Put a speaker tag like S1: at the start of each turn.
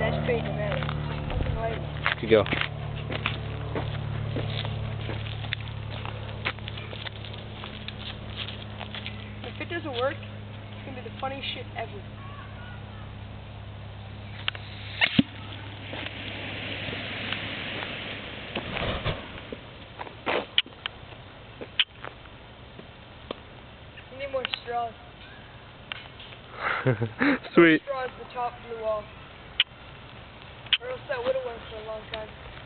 S1: That's pretty dramatic. Nothing like it.
S2: Good go.
S1: If it doesn't work, it's gonna be the funniest shit ever. I need more straws.
S2: Sweet.
S1: Straws, the top blew off. Or else that would have worked for a long time.